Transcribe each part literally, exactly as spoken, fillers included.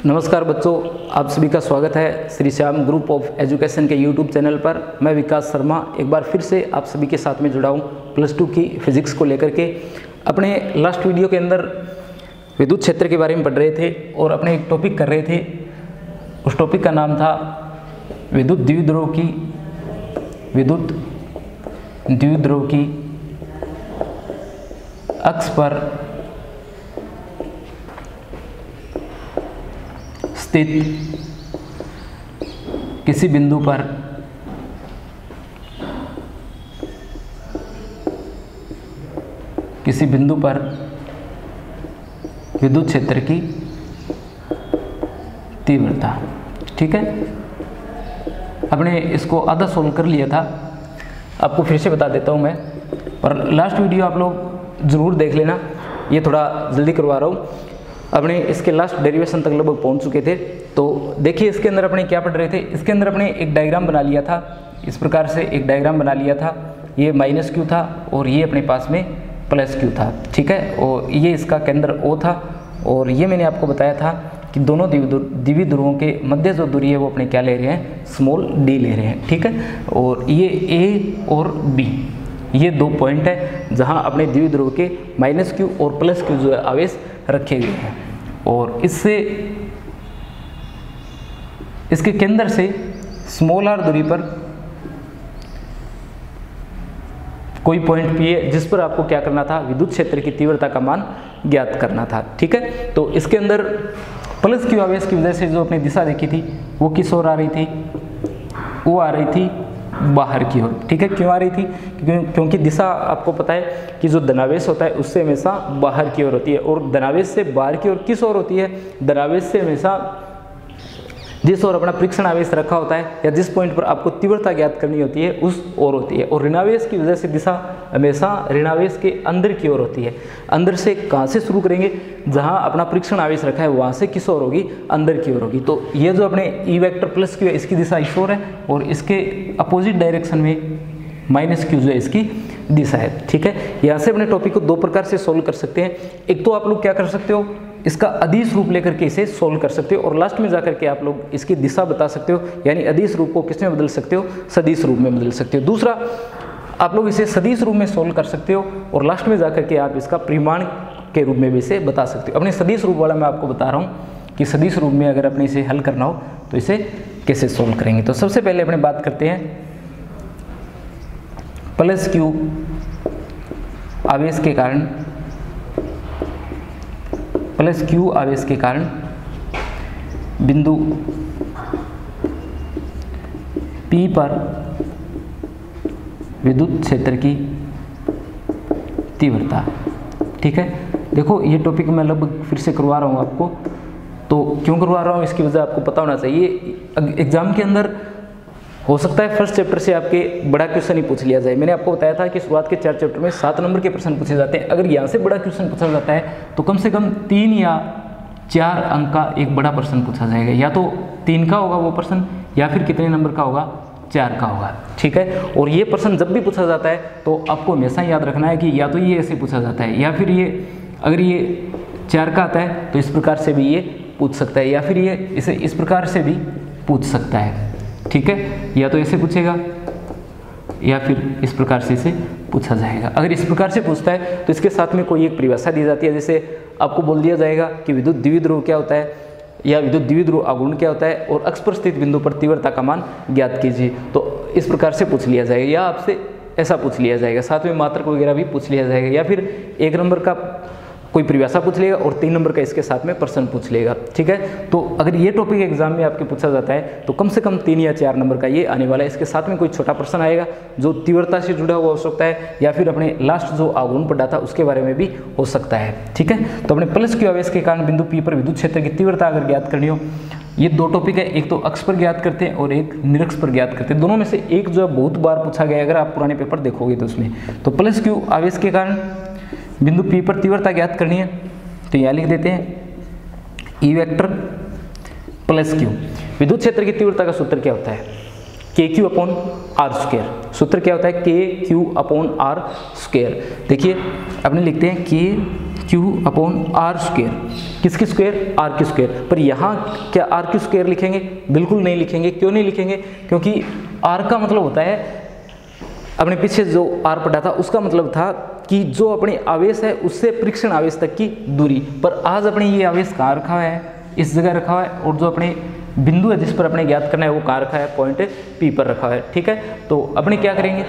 नमस्कार बच्चों, आप सभी का स्वागत है Shri Shyam group of education के यूट्यूब चैनल पर। मैं विकास शर्मा एक बार फिर से आप सभी के साथ में जुड़ा हूँ प्लस टू की फिजिक्स को लेकर के। अपने लास्ट वीडियो के अंदर विद्युत क्षेत्र के बारे में पढ़ रहे थे और अपने एक टॉपिक कर रहे थे। उस टॉपिक का नाम था विद्युत द्विध्रुव की विद्युत द्विध्रुव की अक्ष पर स्थित किसी बिंदु पर किसी बिंदु पर विद्युत क्षेत्र की तीव्रता। ठीक है, अपने इसको आधा सोल्व कर लिया था, आपको फिर से बता देता हूं मैं। और लास्ट वीडियो आप लोग ज़रूर देख लेना, ये थोड़ा जल्दी करवा रहा हूँ। अपने इसके लास्ट डेरिवेशन तक लगभग पहुंच चुके थे। तो देखिए इसके अंदर अपने क्या पढ़ रहे थे। इसके अंदर अपने एक डायग्राम बना लिया था, इस प्रकार से एक डायग्राम बना लिया था। ये माइनस क्यू था और ये अपने पास में प्लस क्यू था। ठीक है, और ये इसका केंद्र ओ था। और ये मैंने आपको बताया था कि दोनों द्विध्रुवों ध्रुवों के मध्य जो दूरी है वो अपने क्या ले रहे हैं, स्मॉल डी ले रहे हैं। ठीक है, और ये ए और बी, ये दो पॉइंट है जहाँ अपने द्विध्रुव के माइनस क्यू और प्लस क्यू जो है आवेश रखे गए हैं। और इससे इसके केंद्र से स्मॉल आर दूरी पर कोई पॉइंट पी है जिस पर आपको क्या करना था, विद्युत क्षेत्र की तीव्रता का मान ज्ञात करना था। ठीक है, तो इसके अंदर प्लस क्यू आवेश की वजह से जो अपनी दिशा देखी थी वो किस ओर आ रही थी, वो आ रही थी बाहर की ओर। ठीक है, क्यों आ रही थी? क्योंकि क्योंकि दिशा आपको पता है कि जो धनावेश होता है उससे हमेशा बाहर की ओर होती है, और धनावेश से बाहर की ओर किस ओर होती है? धनावेश से हमेशा जिस ओर अपना परीक्षण आवेश रखा होता है या जिस पॉइंट पर आपको तीव्रता ज्ञात करनी होती है उस ओर होती है। और ऋणावेश की वजह से दिशा हमेशा ऋणावेश के अंदर की ओर होती है। अंदर से कहाँ से शुरू करेंगे? जहाँ अपना परीक्षण आवेश रखा है वहाँ से किस ओर होगी? अंदर की ओर होगी। तो ये जो अपने ई वेक्टर प्लस क्यू है इसकी दिशा इस ओर है, और इसके अपोजिट डायरेक्शन में माइनस क्यू जो है इसकी दिशा है। ठीक है, यहाँ से अपने टॉपिक को दो प्रकार से सोल्व कर सकते हैं। एक तो आप लोग क्या कर सकते हो, इसका अदिश रूप लेकर के इसे सोल्व कर सकते हो, और लास्ट में जाकर के आप लोग इसकी दिशा बता सकते हो, यानी अदिश रूप को किस में बदल सकते हो? सदिश रूप में बदल सकते हो। दूसरा, आप लोग इसे सदिश रूप में सोल्व कर सकते हो और लास्ट में जाकर के आप इसका परिमाण के रूप में भी इसे बता सकते हो। अपने सदिश रूप वाला मैं आपको बता रहा हूँ कि सदिश रूप में अगर अपने इसे हल करना हो तो इसे कैसे सोल्व करेंगे। तो सबसे पहले अपने बात करते हैं प्लस क्यू आवेश के कारण प्लस क्यू आवेश के कारण बिंदु P पर विद्युत क्षेत्र की तीव्रता। ठीक है, देखो ये टॉपिक मैं लगभग फिर से करवा रहा हूँ आपको। तो क्यों करवा रहा हूँ इसकी वजह आपको पता होना चाहिए। एग्जाम के अंदर हो सकता है फर्स्ट चैप्टर से आपके बड़ा क्वेश्चन ही पूछ लिया जाए। मैंने आपको बताया था कि शुरुआत के चार चैप्टर में सात नंबर के प्रश्न पूछे जाते हैं। अगर यहाँ से बड़ा क्वेश्चन पूछा जाता है तो कम से कम तीन या चार अंक का एक बड़ा प्रश्न पूछा जाएगा। या तो तीन का होगा वो प्रश्न, या फिर कितने नंबर का होगा? चार का होगा। ठीक है, और ये प्रश्न जब भी पूछा जाता है तो आपको हमेशा याद रखना है कि या तो ये ऐसे पूछा जाता है, या फिर ये अगर ये चार का आता है तो इस प्रकार से भी ये पूछ सकता है, या फिर ये इसे इस प्रकार से भी पूछ सकता है। ठीक है, या तो ऐसे पूछेगा या फिर इस प्रकार से इसे पूछा जाएगा। अगर इस प्रकार से पूछता है तो इसके साथ में कोई एक परिभाषा दी जाती है। जैसे आपको बोल दिया जाएगा कि विद्युत द्विध्रुव क्या होता है, या विद्युत द्विध्रुव आघूर्ण क्या होता है, और अक्ष पर स्थित बिंदु पर तीव्रता का मान ज्ञात कीजिए। तो इस प्रकार से पूछ लिया जाएगा, या आपसे ऐसा पूछ लिया जाएगा, साथ में मात्रक वगैरह भी पूछ लिया जाएगा, या फिर एक नंबर का कोई परिभाषा पूछ लेगा और तीन नंबर का इसके साथ में प्रश्न पूछ लेगा। ठीक है, तो अगर ये टॉपिक एग्जाम में आपके पूछा जाता है तो कम से कम तीन या चार नंबर का ये आने वाला है। इसके साथ में कोई छोटा प्रश्न आएगा जो तीव्रता से जुड़ा हुआ हो सकता है, या फिर अपने लास्ट जो आघूर्ण पढ़ा था उसके बारे में भी हो सकता है। ठीक है, तो अपने प्लस क्यू आवेश के कारण बिंदु P पर विद्युत क्षेत्र की तीव्रता अगर ज्ञात करनी हो, ये दो टॉपिक है, एक तो अक्ष पर ज्ञात करते हैं और एक निरक्ष पर ज्ञात करते हैं। दोनों में से एक जो है बहुत बार पूछा गया, अगर आप पुराने पेपर देखोगे तो उसमें। तो प्लस क्यू आवेश के कारण बिंदु P पर तीव्रता ज्ञात करनी है, तो यहाँ लिख देते हैं ई वेक्टर प्लस क्यू। विद्युत क्षेत्र की तीव्रता का सूत्र क्या होता है? के क्यू अपॉन आर स्क्वायर। सूत्र क्या होता है, के क्यू अपॉन आर स्क्वायर। देखिए अपने लिखते हैं K Q upon R square, किसकी स्क्वायर, आर की स्क्वायर। पर यहाँ क्या आर की स्क्वायर लिखेंगे, बिल्कुल नहीं लिखेंगे। क्यों नहीं लिखेंगे, क्योंकि आर का मतलब होता है, अपने पीछे जो आर पढ़ा था उसका मतलब था कि जो अपने आवेश है उससे परीक्षण आवेश तक की दूरी। पर आज अपने ये आवेश कहाँ रखा हुआ है, इस जगह रखा हुआ है, और जो अपने बिंदु है जिस पर अपने ज्ञात करना है वो कहाँ रखा है, पॉइंट पी पर रखा है। ठीक है, तो अपने क्या करेंगे,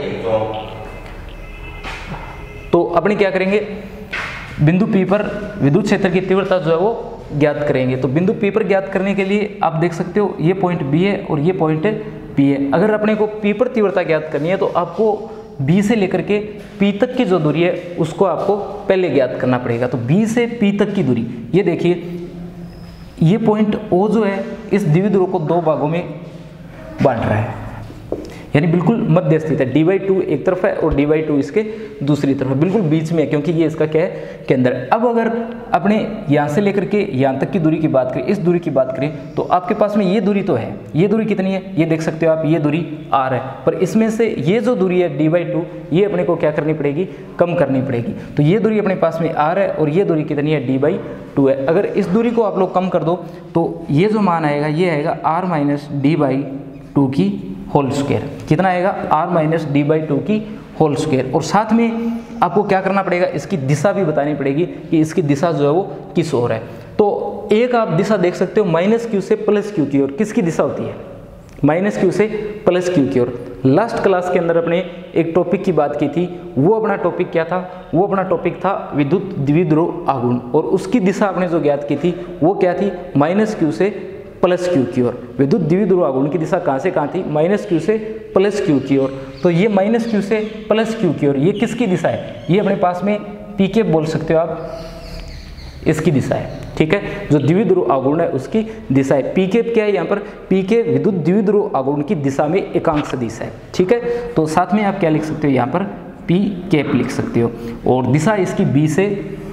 तो अपने क्या करेंगे, बिंदु पी पर विद्युत क्षेत्र की तीव्रता जो है वो ज्ञात करेंगे। तो बिंदु पी पर ज्ञात करने के लिए आप देख सकते हो ये पॉइंट बी है और ये पॉइंट पी है। अगर अपने को पी पर तीव्रता ज्ञात करनी है तो आपको बी से लेकर के पी तक की जो दूरी है उसको आपको पहले ज्ञात करना पड़ेगा। तो बी से पी तक की दूरी, ये देखिए ये पॉइंट ओ जो है इस द्विध्रुव को दो भागों में बांट रहा है, यानी बिल्कुल मध्य स्थित है। डी बाई टू एक तरफ है और डी बाई टू इसके दूसरी तरफ है, बिल्कुल बीच में है, क्योंकि ये इसका क्या है, केंद्र है। अब अगर अपने यहाँ से लेकर के यहाँ तक की दूरी की बात करें, इस दूरी की बात करें, तो आपके पास में ये दूरी तो है, ये दूरी कितनी है, ये देख सकते हो आप, ये दूरी आर है। पर इसमें से ये जो दूरी है डी बाई टू, ये अपने को क्या करनी पड़ेगी, कम करनी पड़ेगी। तो ये दूरी अपने पास में आर है और ये दूरी कितनी है, डी बाई टू है। अगर इस दूरी को आप लोग कम कर दो तो ये जो मान आएगा ये आएगा R minus D by two की होल स्क्वायर। कितना आएगा, R minus D by two की होल स्क्वायर। और साथ में आपको क्या करना पड़ेगा, इसकी दिशा भी बतानी पड़ेगी कि इसकी दिशा जो है वो किस ओर है। तो एक आप दिशा देख सकते हो माइनस क्यू से प्लस क्यू की ओर, किसकी दिशा होती है, माइनस क्यू से प्लस क्यू की ओर। लास्ट क्लास के अंदर अपने एक टॉपिक की बात की थी, वो अपना टॉपिक क्या था, वो अपना टॉपिक था विद्युत द्विध्रुव आघूर्ण, और उसकी दिशा आपने जो ज्ञात की थी वो क्या थी, माइनस क्यू से प्लस क्यू की ओर। विद्युत द्विध्रुव आघूर्ण की दिशा कहाँ से कहाँ थी, माइनस क्यू से प्लस क्यू की ओर। तो ये माइनस क्यू से प्लस क्यू की ओर, ये किसकी दिशा है, ये अपने पास में पी के बोल सकते हो आप, इसकी दिशा है। ठीक है, जो द्विध्रुव आघूर्ण है उसकी दिशा है। पी के क्या है यहाँ पर, पी के विद्युत द्विध्रुव आघूर्ण की दिशा में एकांक सदिश है। ठीक है, तो साथ में आप क्या लिख सकते हो यहाँ पर, पी कैप लिख सकते हो, और दिशा इसकी बी से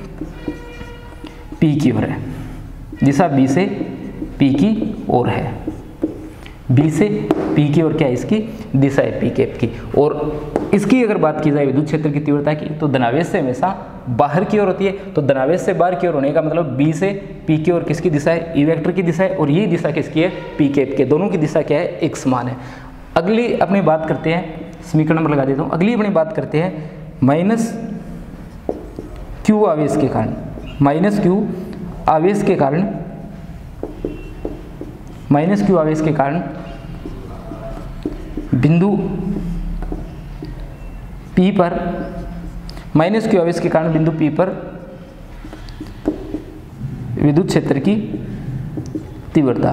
पी की ओर है, दिशा बी से पी की ओर है, बी से पी की ओर क्या है, इसकी दिशा है पी कैप की। और इसकी अगर बात की जाए विद्युत क्षेत्र की तीव्रता की, तो धनावेश से हमेशा बाहर की ओर होती है। तो धनावेश से बाहर की ओर होने का मतलब बी से पी की ओर किसकी दिशा है, ई वेक्टर की दिशा है, और ये दिशा किसकी है, पी कैप के। दोनों की दिशा क्या है, एक समान है। अगली अपनी बात करते हैं, समीकरण नंबर लगा देता हूँ। अगली अपनी बात करते हैं माइनस क्यू आवेश के कारण, माइनस क्यू आवेश के कारण माइनस क्यू आवेश के कारण बिंदु P पर, माइनस क्यू आवेश के कारण बिंदु P पर विद्युत क्षेत्र की तीव्रता,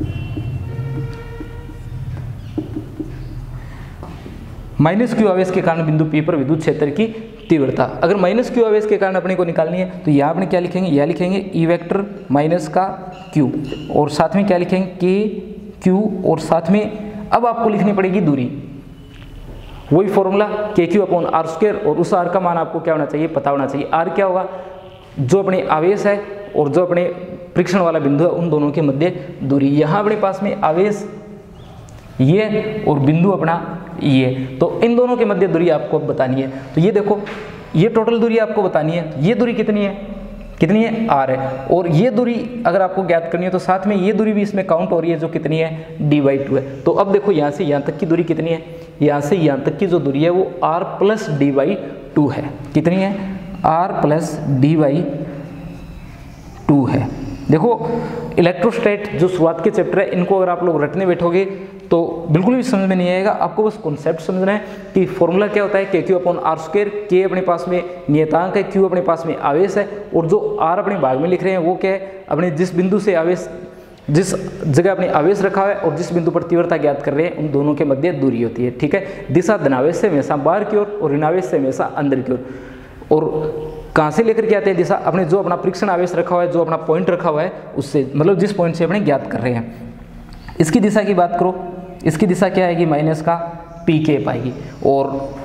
माइनस क्यू आवेश के कारण बिंदु P पर विद्युत क्षेत्र की तीव्रता। अगर माइनस क्यू आवेश के कारण अपने को निकालनी है तो यहाँ अपने क्या लिखेंगे, यह लिखेंगे ई वेक्टर माइनस का क्यू, और साथ में क्या लिखेंगे, के क्यू, और साथ में अब आपको लिखनी पड़ेगी दूरी, वही फॉर्मूला के क्यू अपॉन आर स्क्वायर, और उस आर का मान आपको क्या होना चाहिए, पता होना चाहिए। आर क्या होगा, जो अपने आवेश है और जो अपने परीक्षण वाला बिंदु है उन दोनों के मध्य दूरी। यहाँ अपने पास में आवेश ये और बिंदु अपना ये, तो इन दोनों के मध्य दूरी आपको बतानी है। तो ये देखो, ये टोटल दूरी आपको बतानी है, ये दूरी कितनी है, कितनी है, आर है, और ये दूरी अगर आपको ज्ञात करनी है तो साथ में ये दूरी भी इसमें काउंट हो रही है, जो कितनी है, डी बाई टू है। तो अब देखो यहाँ से यहाँ तक की दूरी कितनी है, यहाँ से यहाँ तक की जो दूरी है वो R plus D by two है। कितनी है, R plus D by two है। देखो इलेक्ट्रोस्टैट जो शुरुआत के चैप्टर है, इनको अगर आप लोग रटने बैठोगे तो बिल्कुल भी समझ में नहीं आएगा। आपको बस कॉन्सेप्ट समझना है कि फॉर्मूला क्या होता है, के क्यू अपॉन आर स्क्वायर। के अपने पास में नियतांक है, क्यू अपने पास में आवेश है, और जो आर अपने भाग में लिख रहे हैं वो क्या है, अपने जिस बिंदु से आवेश, जिस जगह अपने आवेश रखा है और जिस बिंदु पर तीव्रता ज्ञात कर रहे हैं उन दोनों के मध्य दूरी होती है। ठीक है, दिशा धनावेश से हमेशा बाहर की ओर और ऋणावेश से हमेशा अंदर की ओर। और कहाँ से लेकर के आते हैं दिशा, अपने जो अपना परीक्षण आवेश रखा हुआ है, जो अपना पॉइंट रखा हुआ है उससे, मतलब जिस पॉइंट से अपने ज्ञात कर रहे हैं। इसकी दिशा की बात करो, इसकी दिशा क्या आएगी, माइनस का पी कैप आएगी। और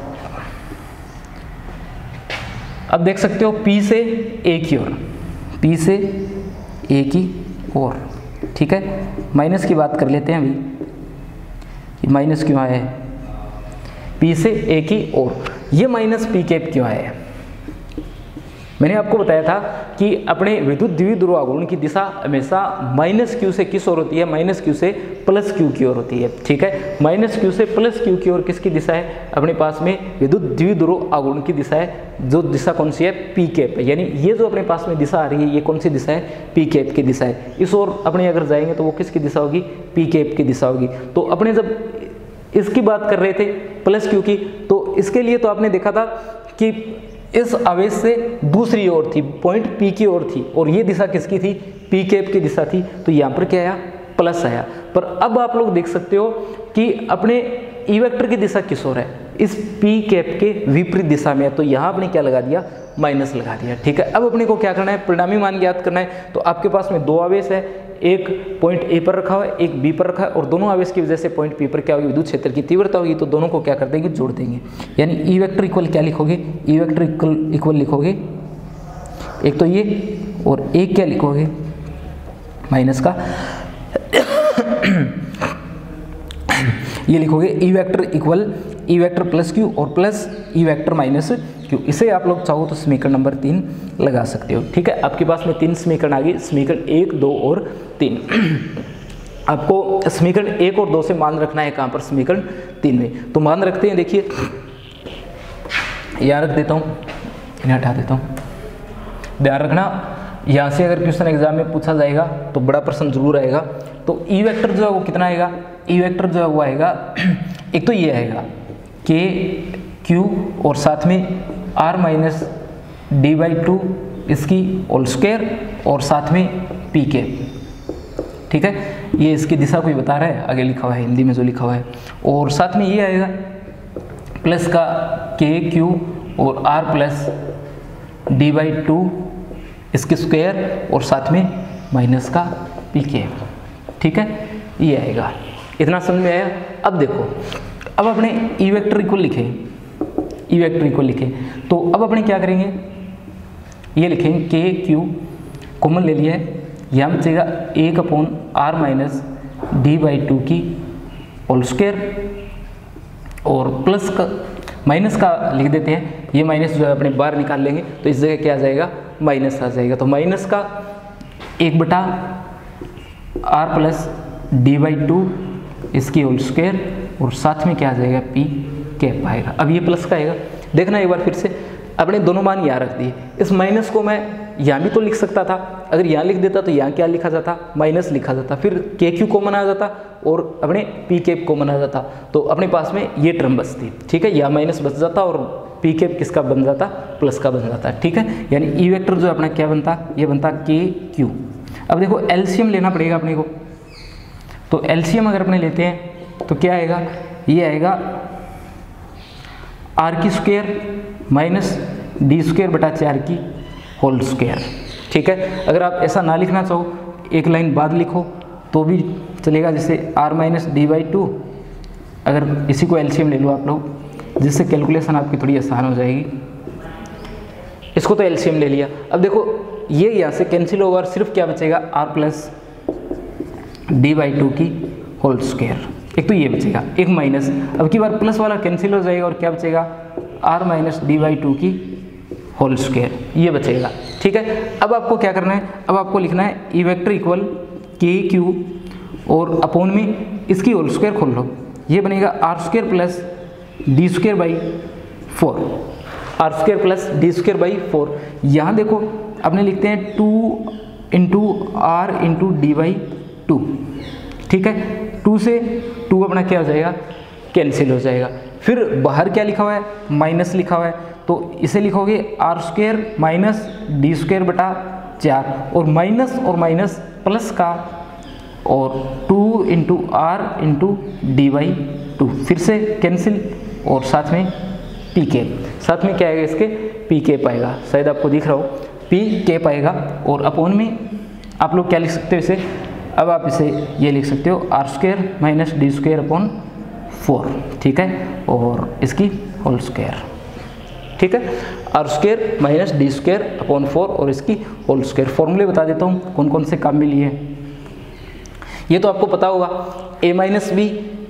अब देख सकते हो P से A की ओर, P से A की ओर। ठीक है, माइनस की बात कर लेते हैं अभी, माइनस क्यों आया है, पी से ए की ओर, ये माइनस पी कैप क्यों आया है? मैंने आपको बताया था कि अपने विद्युत द्विध्रुव आघूर्ण की दिशा हमेशा माइनस क्यू से किस ओर होती है, माइनस क्यू से प्लस क्यू की ओर होती है। ठीक है, माइनस क्यू से प्लस क्यू की ओर किसकी दिशा है, अपने पास में विद्युत द्विध्रुव आघूर्ण की दिशा है, जो दिशा कौन सी है, पी कैप है। यानी ये जो अपने पास में दिशा आ रही है, ये कौन सी दिशा है, पी कैप की दिशा है। इस ओर अपने अगर जाएंगे तो वो किसकी दिशा होगी, पी कैप की दिशा होगी। तो अपने जब इसकी बात कर रहे थे प्लस क्यू की, तो इसके लिए तो आपने देखा था कि इस आवेश से दूसरी ओर थी, पॉइंट पी की ओर थी, और ये दिशा किसकी थी, पी कैप की दिशा थी। तो यहाँ पर क्या आया, प्लस आया। पर अब आप लोग देख सकते हो कि अपने ई वेक्टर की दिशा किस ओर है, इस पी कैप के विपरीत दिशा में है। तो यहाँ आपने क्या लगा दिया, माइनस लगा दिया। ठीक है, अब अपने को क्या करना है, परिणामी मान ज्ञात करना है। तो आपके पास में दो आवेश है, एक पॉइंट ए पर रखा हुआ है, एक बी पर रखा है, और दोनों आवेश की वजह से पॉइंट पी पर क्या होगी, विद्युत क्षेत्र की तीव्रता होगी। तो दोनों को क्या कर देंगे, जोड़ देंगे। यानी ई वेक्टर इक्वल क्या लिखोगे, ई वेक्टर इक्वल इक्वल लिखोगे एक तो ये, और एक क्या लिखोगे, माइनस का ये लिखोगे E vector equal E vector plus Q और plus E vector minus Q. इसे आप लोग चाहो तो समीकरण नंबर तीन लगा सकते हो। ठीक है, आपके पास में तीन समीकरण आ गई, समीकरण एक, दो और तीन। आपको समीकरण एक और दो से मान रखना है कहाँ पर, समीकरण तीन में। तो मान रखते हैं, देखिए यहाँ रख देता हूँ, इन्हें हटा देता हूँ। ध्यान रखना, यहाँ से अगर क्वेश्चन एग्जाम में पूछा जाएगा तो बड़ा प्रश्न जरूर आएगा। तो ई वेक्टर जो है वो कितना आएगा, ई वेक्टर जो है वो आएगा, एक तो ये आएगा के क्यू और साथ में R minus D by two इसकी होल स्क्वायर और साथ में पी के। ठीक है, ये इसकी दिशा कोई बता रहा है, आगे लिखा हुआ है हिंदी में जो लिखा हुआ है। और साथ में ये आएगा प्लस का के क्यू और R plus D by two इसकी स्क्वायर और साथ में माइनस का पी के। ठीक है, ये आएगा। इतना समझ में आया। अब देखो, अब अपने ई वेक्टर इक्वल लिखें, ई वेक्टर इक्वल लिखें, तो अब अपने क्या करेंगे, ये लिखेंगे के क्यू कॉमन ले लिया है, यहाँ बचेगा एक upon R minus D by two की होल स्क्वायर और प्लस का माइनस का लिख देते हैं। ये माइनस जो है अपने बाहर निकाल लेंगे, तो इस जगह क्या आ जाएगा, माइनस आ जाएगा। तो माइनस का एक बटा R plus D by two इसकी होल स्क्वायर और साथ में क्या आ जाएगा, पी कैप आएगा। अब ये प्लस का आएगा, देखना एक बार फिर से, अपने दोनों मान यहाँ रख दिए। इस माइनस को मैं यहाँ भी तो लिख सकता था, अगर यहाँ लिख देता तो यहाँ क्या लिखा जाता, माइनस लिखा जाता, फिर के क्यू कॉमन आ जाता और अपने पी कैप कॉमन आ जाता, तो अपने पास में ये टर्म बचती। ठीक है, यहाँ माइनस बच जाता और पी कैप किसका बन जाता, प्लस का बन जाता। ठीक है, यानी ई वेक्टर जो अपना क्या बनता, ये बनता के क्यू। अब देखो एलसीएम लेना पड़ेगा अपने को, तो एलसीएम अगर अपने लेते हैं तो क्या आएगा, ये आएगा आर की स्क्वायर माइनस डी स्क्वायर बटा चार की होल स्क्वायर। ठीक है, अगर आप ऐसा ना लिखना चाहो, एक लाइन बाद लिखो तो भी चलेगा, जैसे R minus D by two, अगर इसी को एलसीएम ले लो आप लोग, जिससे कैलकुलेशन आपकी थोड़ी आसान हो जाएगी। इसको तो एलसीएम ले लिया। अब देखो ये यहाँ से कैंसिल होगा और सिर्फ क्या बचेगा, R plus D by two की होल स्क्वायर। एक तो ये बचेगा, एक माइनस, अब की बार प्लस वाला कैंसिल हो जाएगा और क्या बचेगा, R minus D by two की होल स्क्वायर, ये बचेगा। ठीक है, अब आपको क्या करना है, अब आपको लिखना है E vector equal K Q और अपोन में इसकी होल स्क्वायर खोल लो, ये बनेगा R square plus D square by four, R square plus D square by four. यहाँ देखो अपने लिखते हैं two into R into D by two. ठीक है, टू से टू अपना क्या हो जाएगा, कैंसिल हो जाएगा। फिर बाहर क्या लिखा हुआ है, माइनस लिखा हुआ है, तो इसे लिखोगे R square minus D square बटा चार, और माइनस और माइनस प्लस का, और two into R into D by two, फिर से कैंसिल, और साथ में पी के, साथ में क्या आएगा इसके, पी के पाएगा, शायद आपको दिख रहा हो, पी के पाएगा। और अपोन में आप लोग क्या लिख सकते हो इसे, अब आप इसे ये लिख सकते हो R square minus D square upon four. ठीक है, और इसकी होल स्क्वायर। ठीक है, R square minus D square upon four और इसकी होल स्क्वायर। फॉर्मूले बता देता हूँ कौन कौन से काम में लिए हैं, ये तो आपको पता होगा, A minus B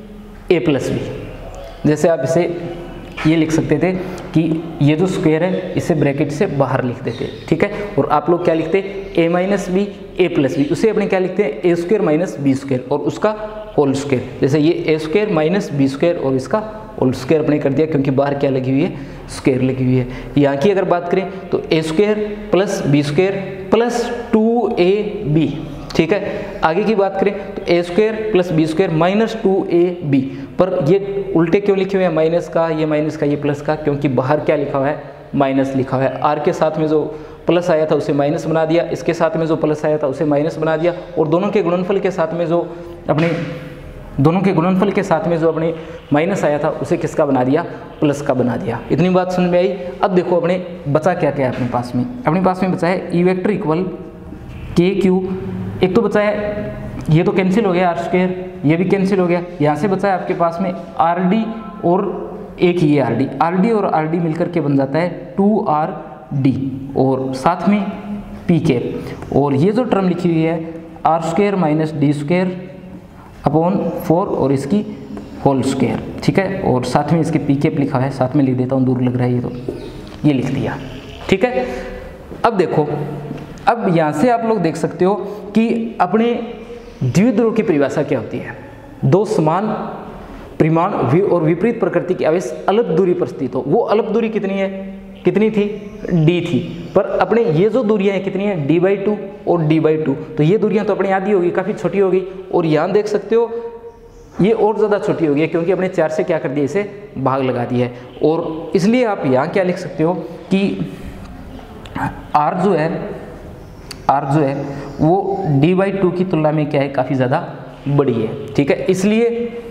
A plus B. जैसे आप इसे ये लिख सकते थे कि ये जो स्क्वायर है इसे ब्रैकेट से बाहर लिख देते, ठीक है। और आप लोग क्या लिखते हैं, A minus B A plus B, उसे अपने क्या लिखते हैं, A square minus B square और उसका होल स्क्वायर। जैसे ये A square minus B square और इसका होल स्क्वायर अपने कर दिया, क्योंकि बाहर क्या लगी हुई है, स्क्वायर लगी हुई है। यहाँ की अगर बात करें तो A square plus B square plus two A B, ठीक है। आगे की बात करें तो A square plus B square minus two A B, पर ये उल्टे क्यों लिखे हुए हैं, माइनस का ये माइनस का ये प्लस का, क्योंकि बाहर क्या लिखा हुआ है, माइनस लिखा हुआ है। आर के साथ में जो प्लस आया था उसे माइनस बना दिया, इसके साथ में जो प्लस आया था उसे माइनस बना दिया, और दोनों के गुणनफल के साथ में जो अपने दोनों के गुणनफल के साथ में जो अपने माइनस आया था उसे किसका बना दिया, प्लस का बना दिया। इतनी बात समझ में आई। अब देखो अपने बचा क्या क्या है अपने पास में, अपने पास में बचा है E vector equal K Q, एक तो बचा है, ये तो कैंसिल हो गया आर स्क्वायर, ये भी कैंसिल हो गया। यहाँ से बचा है आपके पास में आर डी और एक ये आर डी, आर डी और आर डी मिलकर के बन जाता है टू आर डी, और साथ में पी कैप, और ये जो टर्म लिखी हुई है R square minus D square upon four और इसकी होल स्क्वायर, ठीक है। और साथ में इसके पी कैप लिखा है, साथ में लिख देता हूँ, दूर लग रहा है ये तो, ये लिख दिया, ठीक है। अब देखो, अब यहाँ से आप लोग देख सकते हो कि अपने द्विध्रुव की परिभाषा क्या होती है, दो समान परिमाण और विपरीत प्रकृति के आवेश अलग दूरी पर स्थित हो। वो अलग दूरी कितनी है, कितनी थी, डी थी, पर अपने ये जो दूरियां हैं कितनी है, डी बाई टू और डी बाई टू, तो ये दूरियां तो अपने आधी होगी, काफ़ी छोटी होगी। और यहाँ देख सकते हो ये और ज़्यादा छोटी होगी, क्योंकि अपने चार से क्या कर दिया, इसे भाग लगा दिया है। और इसलिए आप यहाँ क्या लिख सकते हो कि आर जो है आर जो है वो डी बाई टू की तुलना में क्या है, काफ़ी ज़्यादा बड़ी है, ठीक है। इसलिए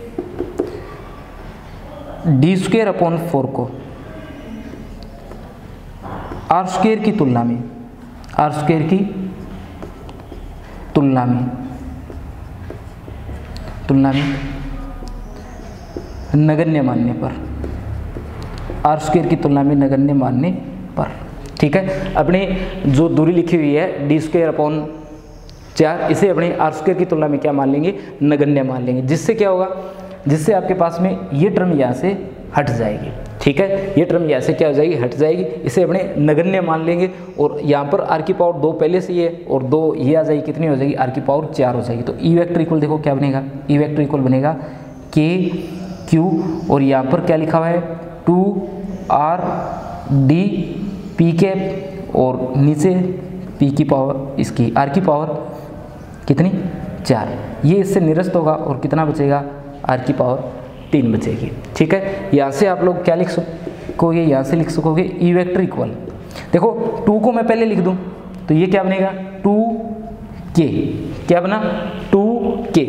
डी स्क्वायर अपॉन फोर को आर स्क्वायर की तुलना में आर स्क्वायर की तुलना में तुलना में नगण्य मानने पर आर स्क्वायर की तुलना में नगण्य मानने पर, ठीक है। अपने जो दूरी लिखी हुई है डी स्क्वायर अपॉन चार, इसे अपने आर स्क्वायर की तुलना में क्या मान लेंगे, नगण्य मान लेंगे। जिससे क्या होगा, जिससे आपके पास में ये टर्म यहाँ से हट जाएगी, ठीक है। ये टर्म यहाँ से क्या हो जाएगी, हट जाएगी, इसे अपने नगण्य मान लेंगे। और यहाँ पर आर की पावर दो पहले से ही है और दो ये आ जाएगी, कितनी हो जाएगी, आर की पावर चार हो जाएगी। तो ई वेक्टर इक्वल देखो क्या बनेगा, ई वेक्टर इक्वल बनेगा के क्यू, और यहाँ पर क्या लिखा हुआ है, two R D P cap, और नीचे पी की पावर इसकी आर की पावर कितनी, चार। ये इससे निरस्त होगा और कितना बचेगा, आर की पावर तीन बचेगी, ठीक है। यहाँ से आप लोग क्या लिख सकोगे, यहाँ से लिख सकोगे ई वेक्टर इक्वल, देखो टू को मैं पहले लिख दूँ तो ये क्या बनेगा, टू के, क्या बना, टू के,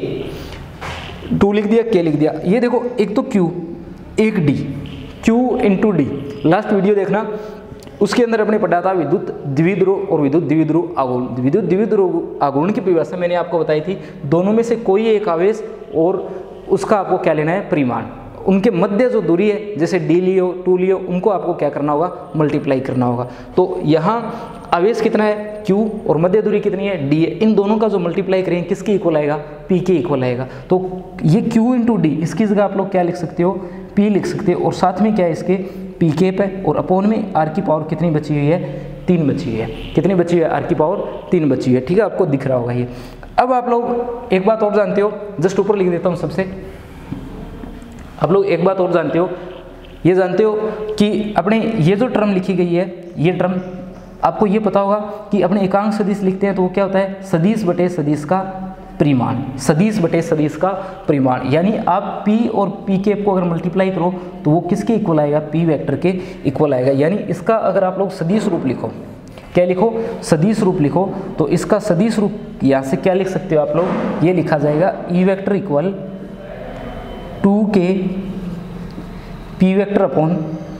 टू लिख दिया, के लिख दिया। ये देखो एक तो क्यू, एक D, Q into D, last video देखना, उसके अंदर अपने पढ़ा था विद्युत द्विध्रुव और विद्युत द्विध्रुव आघूर्ण। विद्युत द्विध्रुव आघूर्ण की परिभाषा मैंने आपको बताई थी, दोनों में से कोई एक आवेश और उसका आपको क्या लेना है, परिमाण, उनके मध्य जो दूरी है, जैसे डी लियो टू लियो, उनको आपको क्या करना होगा, मल्टीप्लाई करना होगा। तो यहाँ आवेश कितना है, क्यू, और मध्य दूरी कितनी है, डी है। इन दोनों का जो मल्टीप्लाई करेंगे किसके इक्वल आएगा, पी के इक्वल आएगा। तो ये क्यू इंटू डी, इसकी जगह आप लोग क्या लिख सकते हो, पी लिख सकते हो, और साथ में क्या है, इसके पी कैप है, और अपॉन में आर की पावर कितनी बची हुई है, तीन बची हुई है। कितनी बची हुई है, आर की पावर तीन बची हुई है, ठीक है। आपको दिख रहा होगा ये। अब आप लोग एक बात और जानते हो, जस्ट ऊपर लिख देता हूँ सबसे, आप लोग एक बात और जानते हो, ये जानते हो कि अपने ये जो टर्म लिखी गई है, ये टर्म आपको ये पता होगा कि अपने एकांक सदिश लिखते हैं तो वो क्या होता है, सदिश बटे सदिश का परिमाण, सदिश बटे सदिश का परिमाण। यानी आप P और P कैप को अगर मल्टीप्लाई करो तो वो किसके इक्वल आएगा, P वेक्टर के इक्वल आएगा। यानी इसका अगर आप लोग सदिश रूप लिखो, क्या लिखो, सदिश रूप लिखो, तो इसका सदिश रूप यहाँ से क्या लिख सकते हो आप लोग, ये लिखा जाएगा E vector equal two K P vector upon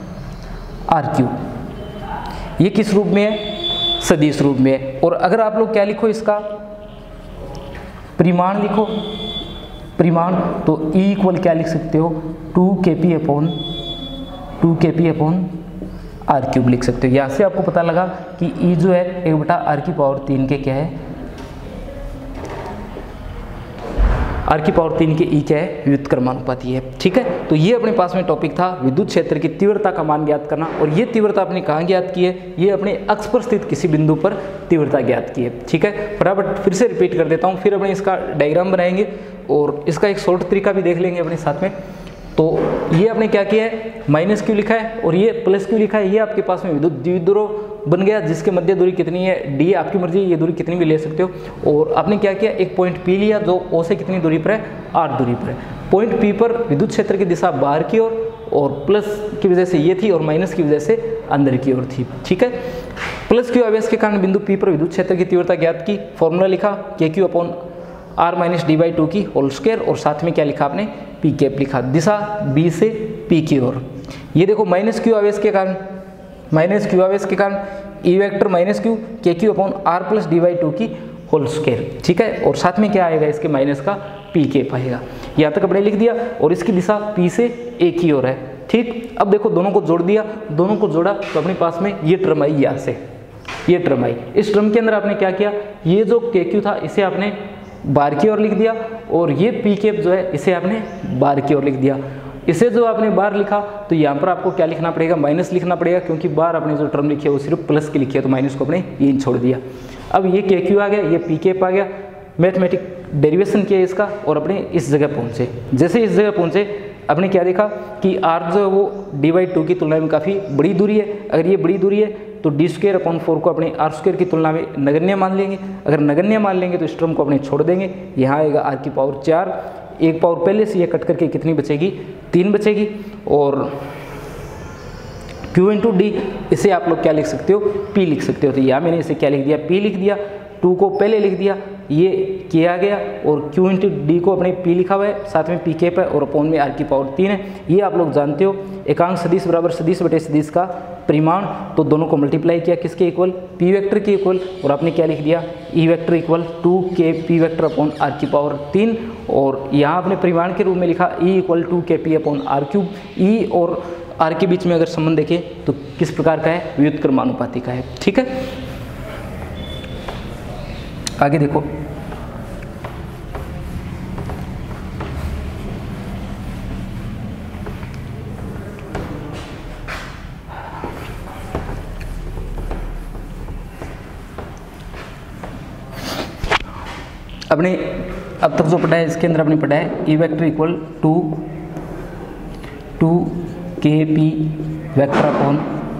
R cube. ये किस रूप में है, सदिश रूप में है। और अगर आप लोग क्या लिखो, इसका परिमाण लिखो, परिमाण, तो E इक्वल क्या लिख सकते हो, two K P upon two K P upon R cube लिख सकते हो। यहाँ से आपको पता लगा कि E जो है एक बटा आर की पावर तीन के क्या है, आर की पावर तीन के ई क्या है, व्युत्क्रमानुपाती है। ठीक है, तो ये अपने पास में टॉपिक था विद्युत क्षेत्र की तीव्रता का मान ज्ञात करना। और ये तीव्रता आपने कहाँ ज्ञात की है, ये अपने अक्ष पर स्थित किसी बिंदु पर तीव्रता ज्ञात की है। ठीक है, फटाफट फिर से रिपीट कर देता हूँ, फिर अपने इसका डायग्राम बनाएंगे और इसका एक शॉर्ट तरीका भी देख लेंगे अपने साथ में। तो ये आपने क्या किया है, माइनस क्यू लिखा है और ये प्लस क्यू लिखा है। ये आपके पास में विद्युत द्विध्रुव बन गया जिसके मध्य दूरी कितनी है, डी, आपकी मर्जी, ये दूरी कितनी भी ले सकते हो। और आपने क्या किया, एक पॉइंट पी लिया जो ओ से कितनी दूरी पर है, आर दूरी पर है। पॉइंट पी पर विद्युत क्षेत्र की दिशा बाहर की ओर और, और प्लस की वजह से ये थी और माइनस की वजह से अंदर की ओर थी। ठीक है, प्लस क्यू आवेश के कारण बिंदु पी पर विद्युत क्षेत्र की तीव्रता ज्ञात की, फॉर्मूला लिखा K Q upon R minus D by two की होल स्क्वायर और साथ में क्या लिखा आपने, पी कैप लिखा, दिशा बी से पी की ओर। ये देखो माइनस क्यू आवेश के कारण, माइनस क्यू आवेश के कारण E vector minus Q K Q upon R plus D by two की होल स्क्वायर। ठीक है, और साथ में क्या आएगा, इसके माइनस का पी कैप आएगा। यहाँ तक अपने लिख दिया और इसकी दिशा पी से ए की ओर है। ठीक, अब देखो दोनों को जोड़ दिया, दोनों को जोड़ा तो अपने पास में ये टर्म आई, यहाँ से ये टर्म आई। इस टर्म के अंदर आपने क्या किया, ये जो के क्यू था इसे आपने बाहर की ओर लिख दिया और ये पी कैप जो है इसे आपने बाहर की ओर लिख दिया। इसे जो आपने बाहर लिखा तो यहाँ पर आपको क्या लिखना पड़ेगा, माइनस लिखना पड़ेगा, क्योंकि बाहर आपने जो टर्म लिखी है वो सिर्फ प्लस की लिखी है, तो माइनस को आपने ये छोड़ दिया। अब ये के क्यू आ गया, ये पी कैप आ गया, मैथमेटिक डेरिवेशन किया इसका और अपने इस जगह पहुँचे। जैसे इस जगह पहुँचे आपने क्या देखा कि आर जो है वो डी बाई टू की तुलना में काफ़ी बड़ी दूरी है। अगर ये बड़ी दूरी है तो डी स्क्वायर अपॉन फोर को अपने आर स्क्वायर की तुलना में नगण्य मान लेंगे। अगर नगण्य मान लेंगे तो इस टर्म को अपने छोड़ देंगे, यहाँ आएगा आर की पावर चार, एक पावर पहले से ये कट करके कितनी बचेगी, तीन बचेगी। और Q इंटू डी इसे आप लोग क्या लिख सकते हो, P लिख सकते हो। तो यहाँ मैंने इसे क्या लिख दिया, P लिख दिया, टू को पहले लिख दिया, ये किया गया और Q इंटू डी को अपने P लिखा हुआ है, साथ में P कैप है और अपॉन में R की पावर तीन है। ये आप लोग जानते हो, एकांक सदिश बराबर सदिश बटे सदिश का परिमाण, तो दोनों को मल्टीप्लाई किया किसके इक्वल, P वेक्टर के इक्वल, और आपने क्या लिख दिया, E vector equal two K P vector upon R की पावर तीन। और यहाँ आपने परिमाण के रूप में लिखा E equal two K P upon R cube. E और R के बीच में अगर संबंध देखें तो किस प्रकार का है, व्युत्क्रमानुपाती का है। ठीक है, आगे देखो, अपने अब तक जो पढ़ा है इसके अंदर आपने पढ़ा है E vector equal to two K P vector upon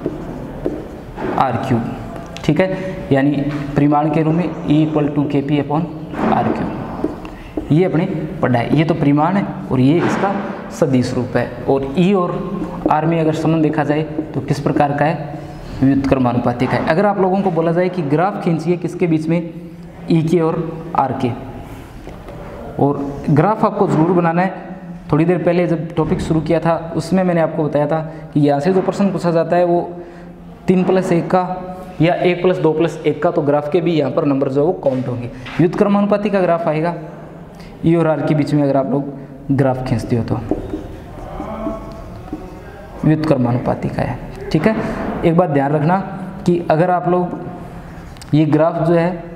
R cube. ठीक है, यानी परिमाण के रूप में E equal two K P upon R cube, ये अपने पढ़ा है। ये तो परिमाण है और ये इसका सदिश रूप है। और ई और आर में अगर संबंध देखा जाए तो किस प्रकार का है, व्युत्क्रमानुपाती का है। अगर आप लोगों को बोला जाए कि ग्राफ खींचिए किसके बीच में, ई के और आर के, और ग्राफ आपको ज़रूर बनाना है। थोड़ी देर पहले जब टॉपिक शुरू किया था उसमें मैंने आपको बताया था कि यहाँ से जो प्रश्न पूछा जाता है वो तीन प्लस एक का या एक प्लस दो प्लस एक का, तो ग्राफ के भी यहाँ पर नंबर जो है वो काउंट होंगे। व्युत्क्रमानुपाती का ग्राफ आएगा ई और आर के बीच में, अगर आप लोग ग्राफ खींचते हो तो व्युत्क्रमानुपाती का है। ठीक है, एक बात ध्यान रखना कि अगर आप लोग ये ग्राफ जो है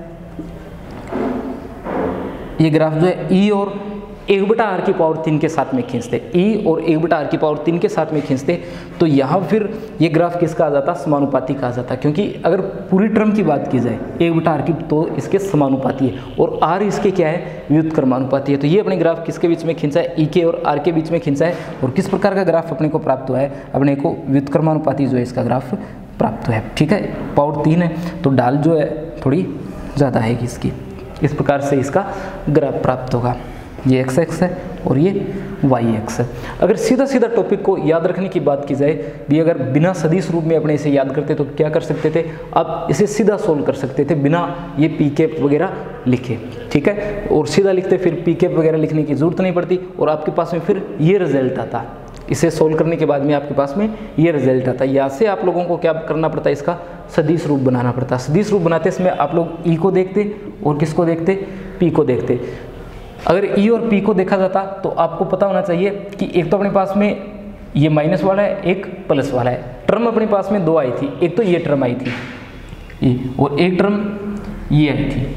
ये ग्राफ जो है ई और एक बटा आर की पावर तीन के साथ में खींचते, ई और एक बटा आर की पावर तीन के साथ में खींचते, तो यहाँ फिर ये ग्राफ किसका आ जाता, समानुपाती का आ जाता। क्योंकि अगर पूरी टर्म की बात की जाए एक बटा आर की, तो इसके समानुपाती है और आर इसके क्या है, व्युत्क्रमानुपाती है। तो ये अपने ग्राफ किसके बीच में खींचा है, ई के और आर के बीच में खींचा है। और किस प्रकार का ग्राफ अपने को प्राप्त हुआ है, अपने को व्युत्क्रमानुपाती जो है इसका ग्राफ प्राप्त हुआ है। ठीक है, पावर तीन है तो डाल जो है थोड़ी ज़्यादा आएगी इसकी, इस प्रकार से इसका ग्राफ प्राप्त होगा। ये एक्स एक्स है और ये वाई एक्स है। अगर सीधा सीधा टॉपिक को याद रखने की बात की जाए भी, अगर बिना सदिश रूप में अपने इसे याद करते तो क्या कर सकते थे, आप इसे सीधा सोल्व कर सकते थे बिना ये पी कैप वगैरह लिखे। ठीक है, और सीधा लिखते फिर पी कैप वगैरह लिखने की जरूरत नहीं पड़ती और आपके पास में फिर ये रिजल्ट आता। इसे सोल्व करने के बाद में आपके पास में ये रिजल्ट आता है। यहाँ से आप लोगों को क्या करना पड़ता है, इसका सदिश रूप बनाना पड़ता है। सदिश रूप बनाते समय आप लोग ई को देखते और किसको देखते, पी को देखते। अगर ई और पी को देखा जाता तो आपको पता होना चाहिए कि एक तो अपने पास में ये माइनस वाला है, एक प्लस वाला है। टर्म अपने पास में दो आई थी, एक तो ये टर्म आई थी ये, और एक टर्म ये आई थी।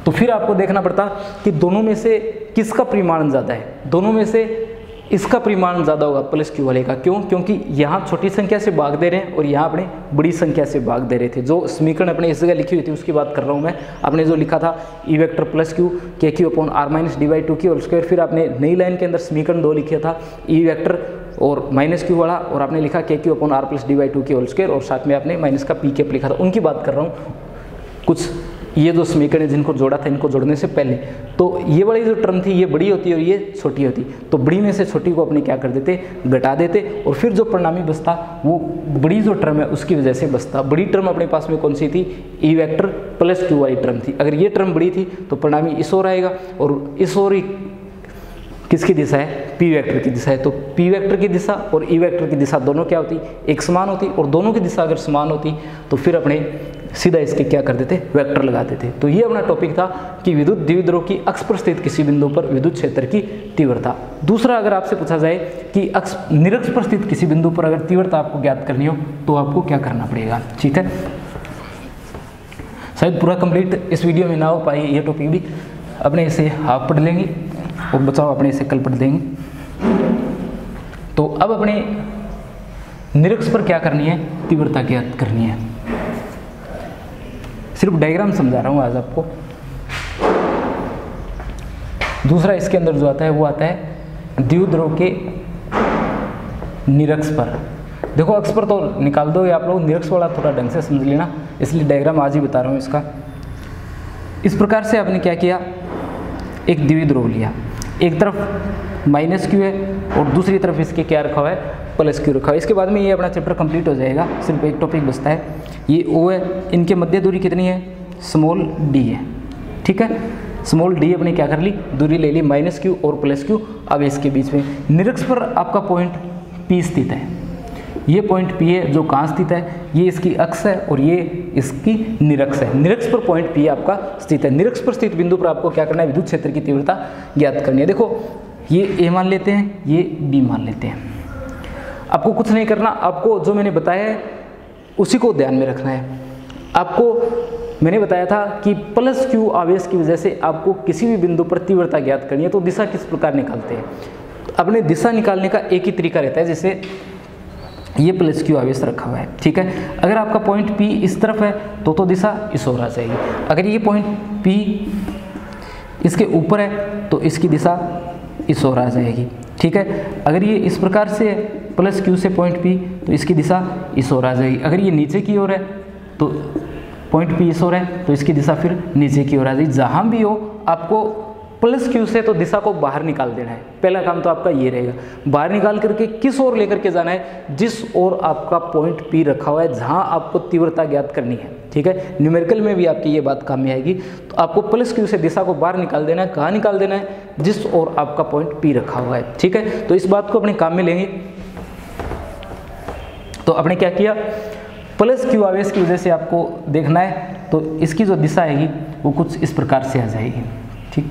तो फिर आपको देखना पड़ता कि दोनों में से किसका परिमाण ज़्यादा है, दोनों में से इसका परिमाण ज़्यादा होगा प्लस क्यू वाले का। क्यों? क्योंकि यहाँ छोटी संख्या से भाग दे रहे हैं और यहाँ अपने बड़ी संख्या से भाग दे रहे थे। जो समीकरण अपने इस जगह लिखी हुई थी उसकी बात कर रहा हूँ मैं। आपने जो लिखा था E vector plus Q K Q upon R minus D by two की होल स्क्वायर, फिर आपने नई लाइन के अंदर समीकरण दो लिखा था ई वेक्टर और माइनस क्यू वाला, और आपने लिखा K Q upon R plus D by two की होल स्क्वायर, और साथ में आपने माइनस का पी कैप लिखा था। उनकी बात कर रहा हूँ। कुछ ये जो समीकरण है जिनको जोड़ा था, इनको जोड़ने से पहले तो ये वाली जो टर्म थी ये बड़ी होती और ये छोटी होती, तो बड़ी में से छोटी को अपने क्या कर देते, घटा देते, और फिर जो परिणामी बचता वो बड़ी जो टर्म है उसकी वजह से बचता। बड़ी टर्म अपने पास में कौन सी थी, ई वेक्टर प्लस क्यू वाली टर्म थी। अगर ये टर्म बड़ी थी तो परिणामी इस ओर आएगा, और इस ओर किसकी दिशा है, पी वेक्टर की दिशा है। तो पी वेक्टर की दिशा और ई वेक्टर की दिशा दोनों क्या होती, एक समान होती, और दोनों की दिशा अगर समान होती तो फिर अपने सीधा इसके क्या कर देते, वेक्टर लगा देते। तो ये अपना टॉपिक था कि विद्युत द्विध्रुव की अक्ष पर स्थित किसी बिंदु पर विद्युत क्षेत्र की तीव्रता। दूसरा, अगर आपसे पूछा जाए कि अक्ष निरक्ष पर स्थित किसी बिंदु पर अगर तीव्रता आपको ज्ञात करनी हो तो आपको क्या करना पड़ेगा। ठीक है, शायद पूरा कंप्लीट इस वीडियो में ना हो पाए ये टॉपिक भी, अपने इसे हाफ पढ़ लेंगे और बचाओ अपने इसे कल पढ़ देंगे। तो अब अपने निरक्ष पर क्या करनी है, तीव्रता ज्ञात करनी है। सिर्फ डायग्राम समझा रहा हूँ आज आपको। दूसरा इसके अंदर जो आता है वो आता है द्विध्रुव के निरक्ष पर। देखो अक्ष पर तो निकाल दो आप लोग, निरक्ष वाला थोड़ा ढंग से समझ लेना, इसलिए डायग्राम आज ही बता रहा हूँ इसका। इस प्रकार से आपने क्या किया, एक द्विध्रुव लिया, एक तरफ माइनस क्यू है और दूसरी तरफ इसके क्या रखा हुआ है, प्लस क्यू रखा हुआ है। इसके बाद में ये अपना चैप्टर कंप्लीट हो जाएगा, सिर्फ एक टॉपिक बचता है, ये ओ है, इनके मध्य दूरी कितनी है, स्मॉल डी है। ठीक है, स्मॉल डी अपने क्या कर ली, दूरी ले ली माइनस क्यू और प्लस क्यू। अब इसके बीच में निरक्ष पर आपका पॉइंट पी स्थित है, ये पॉइंट पी है जो कहाँ स्थित है, ये इसकी अक्ष है और ये इसकी निरक्ष है। निरक्ष पर पॉइंट पी आपका स्थित है। निरक्ष पर स्थित बिंदु पर आपको क्या करना है, विद्युत क्षेत्र की तीव्रता ज्ञात करनी है। देखो ये ए मान लेते हैं, ये बी मान लेते हैं। आपको कुछ नहीं करना, आपको जो मैंने बताया है उसी को ध्यान में रखना है। आपको मैंने बताया था कि प्लस क्यू आवेश की वजह से आपको किसी भी बिंदु पर तीव्रता ज्ञात करनी है, तो दिशा किस प्रकार निकालते हैं। अपने दिशा निकालने का एक ही तरीका रहता है, जैसे ये प्लस क्यू आवेश रखा हुआ है। ठीक है, अगर आपका पॉइंट पी इस तरफ है तो तो दिशा इस ओर आ जाएगी। अगर ये पॉइंट पी इसके ऊपर है तो इसकी दिशा इस ओर आ जाएगी। ठीक है, अगर ये इस प्रकार से है प्लस क्यू से पॉइंट पी तो इसकी दिशा इस ओर आ जाएगी। अगर ये नीचे की ओर है तो पॉइंट पी इस ओर है तो इसकी दिशा फिर नीचे की ओर आ जाएगी। जहाँ भी हो आपको प्लस क्यू से तो दिशा को बाहर निकाल देना है। पहला काम तो आपका ये रहेगा, बाहर निकाल करके किस ओर लेकर के जाना है, जिस ओर आपका पॉइंट पी रखा हुआ है, जहां आपको तीव्रता ज्ञात करनी है। ठीक है, न्यूमेरिकल में भी आपकी ये बात काम में आएगी। तो आपको प्लस क्यू से दिशा को बाहर निकाल देना है। कहाँ निकाल देना है, जिस ओर आपका पॉइंट पी रखा हुआ है। ठीक है, तो इस बात को अपने काम में लेंगे। तो आपने क्या किया, प्लस क्यू आवेश की वजह से आपको देखना है, तो इसकी जो दिशा आएगी वो कुछ इस प्रकार से आ जाएगी। ठीक,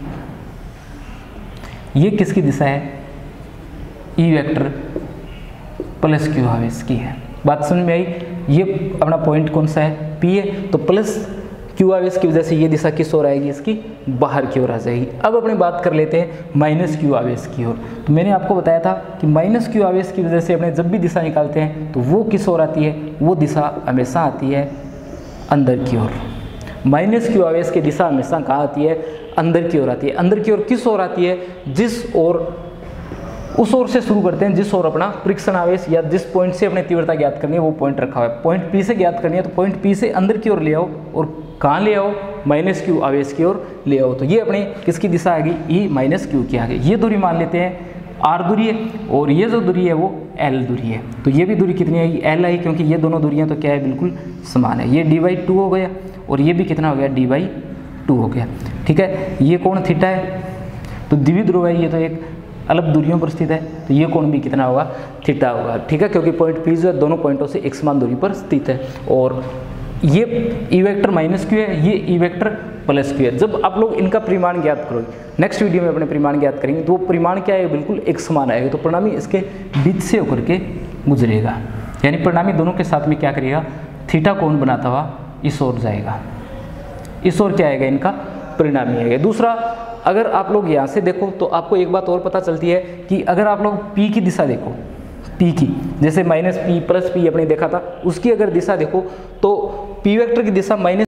ये किसकी दिशा है, ई वेक्टर प्लस क्यू आवेश की है। बात समझ में आई। ये अपना पॉइंट कौन सा है, पी है, तो प्लस क्यू आवेश की वजह से ये दिशा किस ओर आएगी, इसकी बाहर की ओर आ जाएगी। अब अपने बात कर लेते हैं माइनस क्यू आवेश की ओर। तो मैंने आपको बताया था कि माइनस क्यू आवेश की वजह से अपने जब भी दिशा निकालते हैं तो वो किस ओर आती है, वो दिशा हमेशा आती है अंदर की ओर। माइनस क्यू आवेश की दिशा हमेशा कहाँ आती है, अंदर की ओर आती है। अंदर की ओर किस ओर आती है, जिस ओर, उस ओर से शुरू करते हैं जिस ओर अपना परीक्षण आवेश या जिस पॉइंट से अपने तीव्रता ज्ञात करनी है वो पॉइंट रखा हुआ है। पॉइंट पी से ज्ञात करनी है तो पॉइंट पी से अंदर की ओर ले आओ, और कहाँ ले आओ, माइनस क्यू आवेश की ओर ले आओ। तो ये अपने किसकी दिशा आ गई, ई माइनस क्यू की आ गई। ये दूरी मान लेते हैं आर दूरी है, और ये जो दूरी है वो एल दूरी है। तो ये भी दूरी कितनी आएगी, एल आई, क्योंकि ये दोनों दूरियाँ तो क्या है, बिल्कुल समान है। ये डी बाई टू हो गया और ये भी कितना हो गया, डी बाई टू हो गया। ठीक है, ये कोण थीटा है, तो द्विध्रुव है, ये तो एक अलग दूरियों पर स्थित है, तो ये कोण भी कितना होगा, थीटा होगा। ठीक है, क्योंकि पॉइंट पी जो है दोनों पॉइंटों से एक समान दूरी पर स्थित है। और ये ई वेक्टर माइनस क्यू है, ये ई वेक्टर प्लस क्यू है। जब आप लोग इनका परिमाण ज्ञात करोगे, नेक्स्ट वीडियो में अपने परिमाण ज्ञात करेंगे, तो वो परिमाण क्या है, बिल्कुल एक समान आएगा। तो परिणामी इसके बीच से होकर के गुजरेगा, यानी परिणामी दोनों के साथ में क्या करेगा, थीटा कोण बनाता हुआ इस ओर जाएगा। इस ओर क्या आएगा, इनका परिणाम ही है। दूसरा, अगर आप लोग यहाँ से देखो तो आपको एक बात और पता चलती है कि अगर आप लोग पी की दिशा देखो, पी की, जैसे माइनस पी प्लस पी अपने देखा था, उसकी अगर दिशा देखो तो पी वेक्टर की दिशा माइनस